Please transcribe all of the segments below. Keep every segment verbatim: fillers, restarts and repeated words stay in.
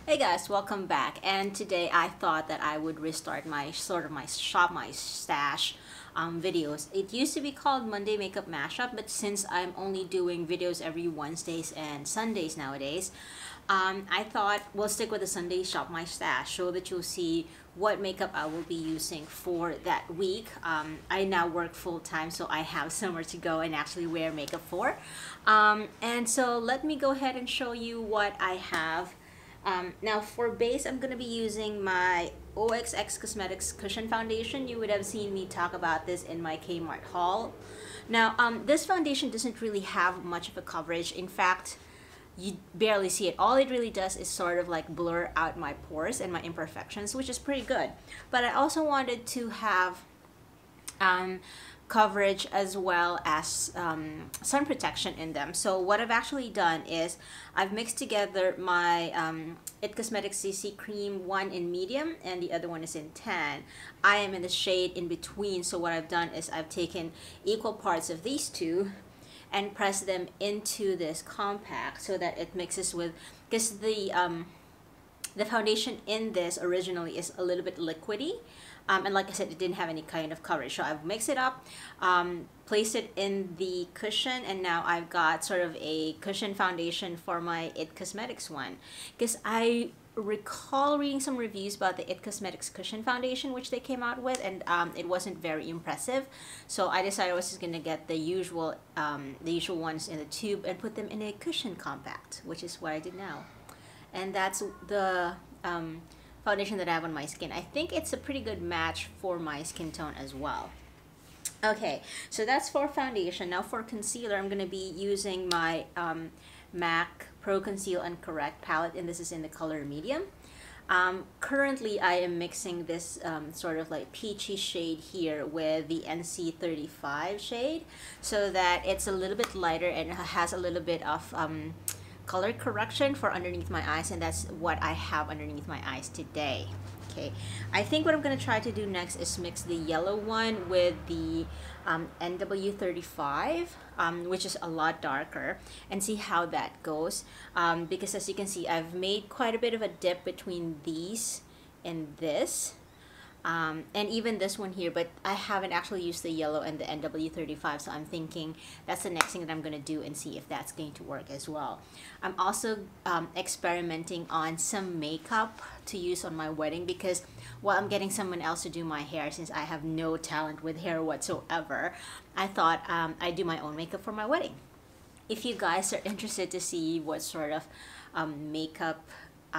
Hey guys, welcome back. And today I thought that I would restart my sort of my shop my stash um, videos. It used to be called Monday Makeup Mashup, but since I'm only doing videos every Wednesdays and Sundays nowadays, um, I thought we'll stick with the Sunday Shop My Stash so that you'll see what makeup I will be using for that week. Um, I now work full time, so I have somewhere to go and actually wear makeup for. Um, and so let me go ahead and show you what I have. Um, now for base, I'm going to be using my O X X Cosmetics Cushion Foundation. You would have seen me talk about this in my Kmart haul. Now, um, this foundation doesn't really have much of a coverage. In fact, you barely see it. All it really does is sort of like blur out my pores and my imperfections, which is pretty good. But I also wanted to have um, coverage as well as um, sun protection in them. So what I've actually done is I've mixed together my um, It Cosmetics C C cream, one in medium and the other one is in tan. I am in the shade in between, so what I've done is I've taken equal parts of these two and pressed them into this compact so that it mixes with, because the um, the foundation in this originally is a little bit liquidy. Um, and like I said, it didn't have any kind of coverage. So I've mixed it up, um, placed it in the cushion, and now I've got sort of a cushion foundation for my It Cosmetics one. Because I recall reading some reviews about the It Cosmetics cushion foundation, which they came out with, and um, it wasn't very impressive. So I decided I was just gonna get the usual, um, the usual ones in the tube and put them in a cushion compact, which is what I did now. And that's the um, foundation that I have on my skin. I think it's a pretty good match for my skin tone as well. Okay, so that's for foundation. Now for concealer, I'm going to be using my um, MAC Pro Conceal and Correct palette, and this is in the color medium. Um, currently, I am mixing this um, sort of like peachy shade here with the N C thirty-five shade so that it's a little bit lighter and has a little bit of um, color correction for underneath my eyes, and that's what I have underneath my eyes today. Okay, I think what I'm going to try to do next is mix the yellow one with the um, N W thirty-five, um, which is a lot darker, and see how that goes, um, because as you can see, I've made quite a bit of a dip between these and this. Um, and even this one here, but I haven't actually used the yellow and the N W thirty-five, so I'm thinking that's the next thing that I'm going to do and see if that's going to work as well. I'm also um, experimenting on some makeup to use on my wedding, because while I'm getting someone else to do my hair, since I have no talent with hair whatsoever, I thought um, I'd do my own makeup for my wedding. If you guys are interested to see what sort of um, makeup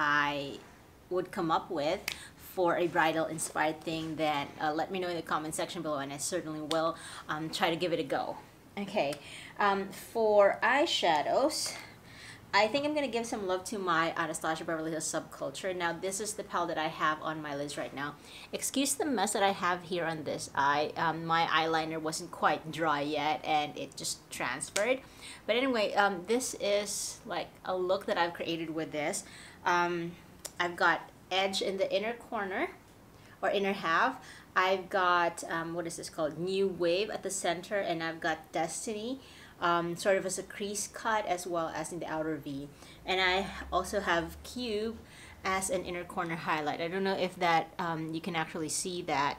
I would come up with for a bridal inspired thing, then uh, let me know in the comment section below, and I certainly will um, try to give it a go. Okay, um, for eyeshadows, I think I'm going to give some love to my Anastasia Beverly Hills Subculture. Now this is the palette that I have on my lids right now. Excuse the mess that I have here on this eye. Um, my eyeliner wasn't quite dry yet and it just transferred. But anyway, um, this is like a look that I've created with this. Um, I've got edge in the inner corner or inner half. I've got um, what is this called, New Wave at the center, and I've got Destiny um, sort of as a crease cut as well as in the outer V, and I also have Cube as an inner corner highlight. I don't know if that um, you can actually see that,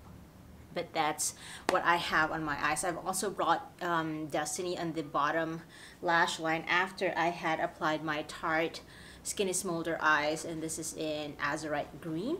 but that's what I have on my eyes. I've also brought um, Destiny on the bottom lash line after I had applied my Tarte Skinny Smolder Eyes, and this is in Azurite Green.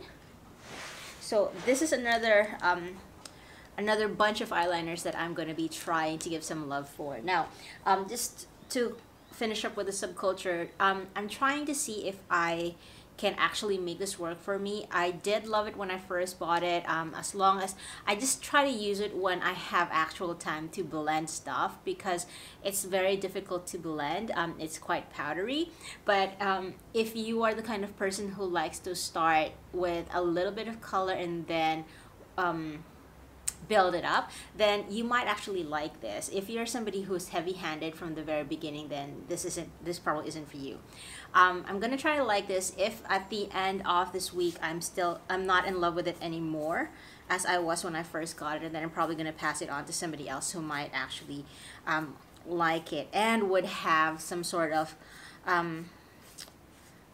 So this is another um, another bunch of eyeliners that I'm going to be trying to give some love for. Now, um, just to finish up with the subculture, um, I'm trying to see if I can actually make this work for me. I did love it when I first bought it, um, as long as I just try to use it when I have actual time to blend stuff, because it's very difficult to blend. Um, it's quite powdery, but um, if you are the kind of person who likes to start with a little bit of color and then um, build it up, then you might actually like this. If you're somebody who's heavy-handed from the very beginning, then this isn't this probably isn't for you. um, I'm gonna try to like this. If at the end of this week I'm still I'm not in love with it anymore as I was when I first got it, then I'm probably gonna pass it on to somebody else who might actually um, like it and would have some sort of um,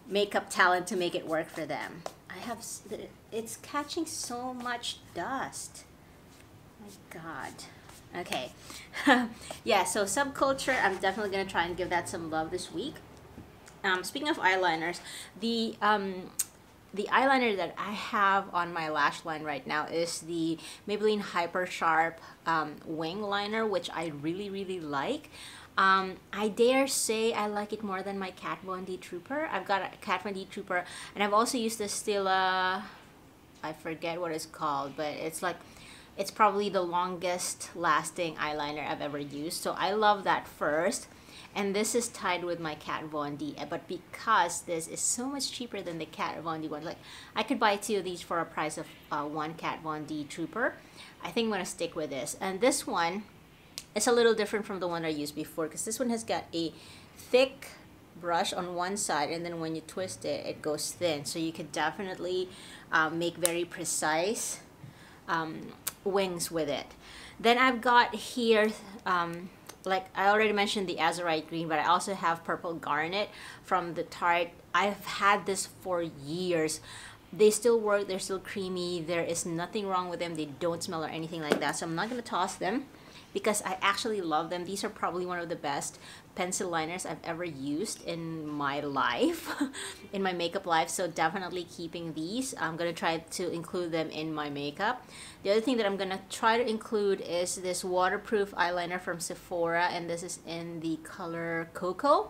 makeup talent to make it work for them. I have, it's catching so much dust. My God. Okay. Yeah, so subculture, I'm definitely going to try and give that some love this week. Um, speaking of eyeliners, the um, the eyeliner that I have on my lash line right now is the Maybelline Hyper Sharp um, Wing Liner, which I really, really like. Um, I dare say I like it more than my Kat Von D Trooper. I've got a Kat Von D Trooper, and I've also used the Stila, I forget what it's called, but it's like, it's probably the longest lasting eyeliner I've ever used. So I love that first. And this is tied with my Kat Von D, but because this is so much cheaper than the Kat Von D one, like I could buy two of these for a price of uh, one Kat Von D Trooper. I think I'm gonna stick with this. And this one is a little different from the one I used before, because this one has got a thick brush on one side, and then when you twist it, it goes thin. So you could definitely um, make very precise um, wings with it. Then I've got here, um, like I already mentioned, the Azurite Green, but I also have Purple Garnet from the Tarte. I've had this for years. They still work, they're still creamy, there is nothing wrong with them, they don't smell or anything like that. So I'm not going to toss them because I actually love them. These are probably one of the best pencil liners I've ever used in my life, in my makeup life. So definitely keeping these. I'm going to try to include them in my makeup. The other thing that I'm going to try to include is this waterproof eyeliner from Sephora, and this is in the color Cocoa.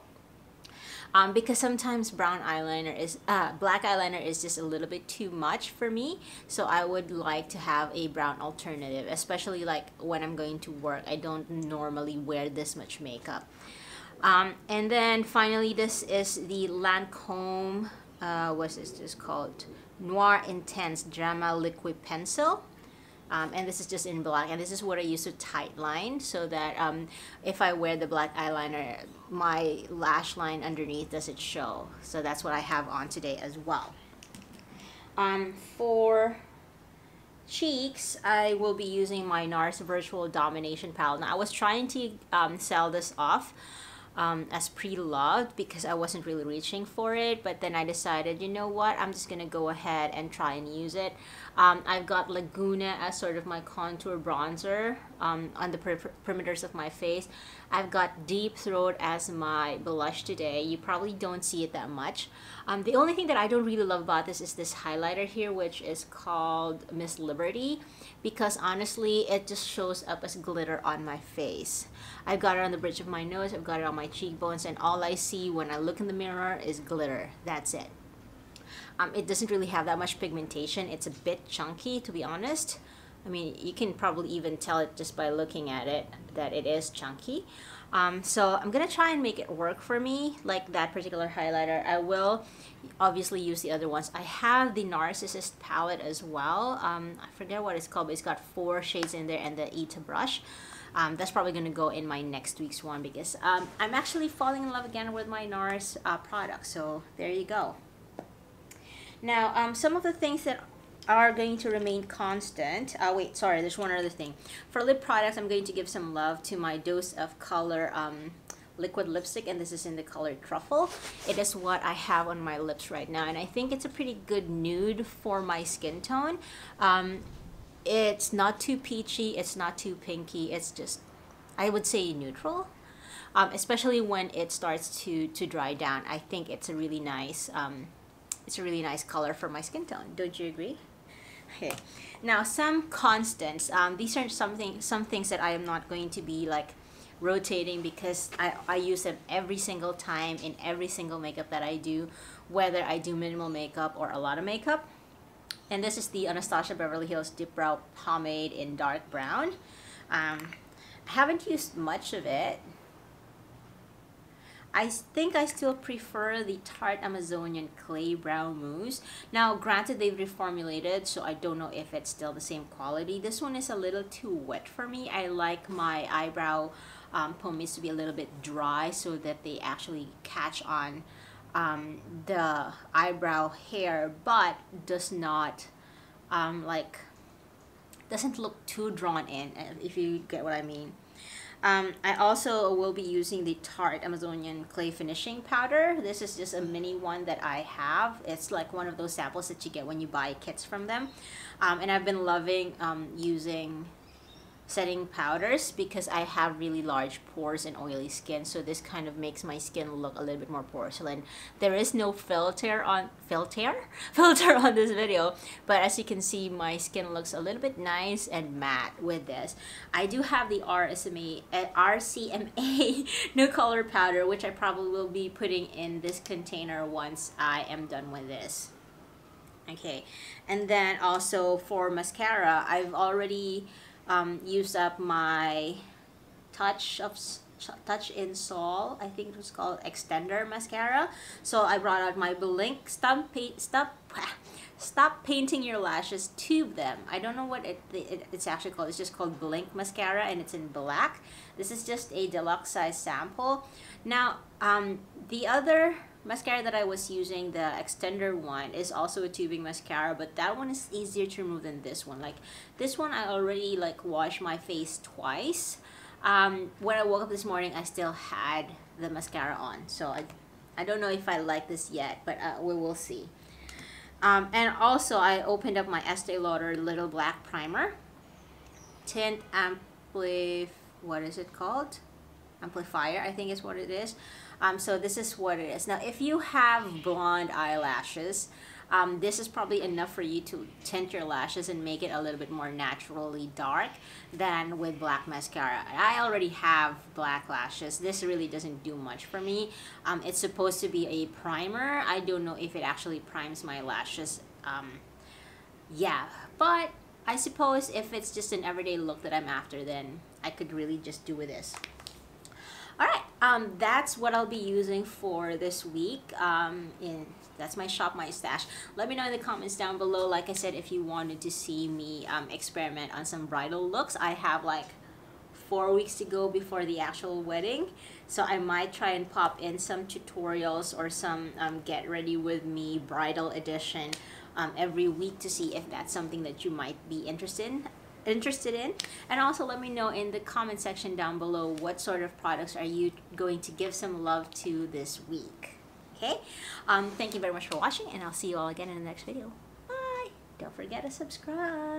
Um, because sometimes brown eyeliner is, uh, black eyeliner is just a little bit too much for me. So I would like to have a brown alternative, especially like when I'm going to work. I don't normally wear this much makeup. Um, and then finally, this is the Lancome, uh, what's this just called? Noir Intense Drama Liquid Pencil. Um, and this is just in black, and this is what I use to tight line, so that um, if I wear the black eyeliner, my lash line underneath doesn't show. So that's what I have on today as well. Um, for cheeks, I will be using my NARS Virtual Domination Palette. Now, I was trying to um, sell this off Um, as pre-loved because I wasn't really reaching for it, but then I decided, you know what, I'm just gonna go ahead and try and use it. um, I've got Laguna as sort of my contour bronzer um, on the per perimeters of my face. I've got Deep Throat as my blush today. You probably don't see it that much. Um, the only thing that I don't really love about this is this highlighter here, which is called Miss Liberty, because honestly it just shows up as glitter on my face. I've got it on the bridge of my nose, I've got it on my cheekbones, and all I see when I look in the mirror is glitter. That's it. Um, it doesn't really have that much pigmentation. It's a bit chunky, to be honest. I mean, you can probably even tell it just by looking at it that it is chunky. Um, so I'm gonna try and make it work for me, like that particular highlighter. I will obviously use the other ones. I have the Narcissist palette as well. Um, I forget what it's called, but it's got four shades in there and the Ita brush. Um, that's probably going to go in my next week's one because um, I'm actually falling in love again with my NARS uh, product. So there you go. Now, um, some of the things that are going to remain constant. Uh, wait, sorry, there's one other thing. For lip products, I'm going to give some love to my Dose of Color um, liquid lipstick, and this is in the color Truffle. It is what I have on my lips right now, and I think it's a pretty good nude for my skin tone. Um, It's not too peachy, it's not too pinky, it's just, I would say, neutral. Um, especially when it starts to, to dry down. I think it's a really nice, um, it's a really nice color for my skin tone. Don't you agree? Okay. Now, some constants. Um, these are something, some things that I am not going to be like rotating because I, I use them every single time in every single makeup that I do, whether I do minimal makeup or a lot of makeup. And this is the Anastasia Beverly Hills Dip Brow Pomade in dark brown. Um, I haven't used much of it. I think I still prefer the Tarte Amazonian Clay Brow Mousse. Now, granted, they've reformulated, so I don't know if it's still the same quality. This one is a little too wet for me. I like my eyebrow um, pomades to be a little bit dry so that they actually catch on Um, the eyebrow hair, but does not um, like doesn't look too drawn in, if you get what I mean. Um, I also will be using the Tarte Amazonian Clay Finishing Powder. This is just a mini one that I have. It's like one of those samples that you get when you buy kits from them. Um, and I've been loving um, using setting powders because I have really large pores and oily skin, so this kind of makes my skin look a little bit more porcelain. There is no filter on filter filter on this video, but as you can see, my skin looks a little bit nice and matte with this. I do have the R C M A uh, R C M A no color powder, which I probably will be putting in this container once I am done with this. Okay, and then also for mascara, I've already Um, used up my touch of touch in Sol, I think it was called extender mascara. So I brought out my Blink stop paint stop stop painting your lashes tube them. I don't know what it, it it's actually called. It's just called Blink mascara, and it's in black. This is just a deluxe size sample. Now um, the other mascara that I was using, the extender one, is also a tubing mascara, but that one is easier to remove than this one. Like this one, I already like washed my face twice. Um, when I woke up this morning, I still had the mascara on, so I, I don't know if I like this yet, but uh, we will see. Um, and also, I opened up my Estee Lauder Little Black Primer, Tint Ampli, what is it called? Amplifier, I think is what it is. Um, so this is what it is. Now, if you have blonde eyelashes, um, this is probably enough for you to tint your lashes and make it a little bit more naturally dark than with black mascara. I already have black lashes. This really doesn't do much for me. Um, it's supposed to be a primer. I don't know if it actually primes my lashes. Um, yeah, but I suppose if it's just an everyday look that I'm after, then I could really just do with this. Alright, um, that's what I'll be using for this week. Um, in That's my shop, my stash. Let me know in the comments down below, like I said, if you wanted to see me um, experiment on some bridal looks. I have like four weeks to go before the actual wedding, so I might try and pop in some tutorials or some um, get ready with me bridal edition um, every week to see if that's something that you might be interested in. interested in and also let me know in the comment section down below what sort of products are you going to give some love to this week. Okay, um thank you very much for watching, and I'll see you all again in the next video. Bye. Don't forget to subscribe.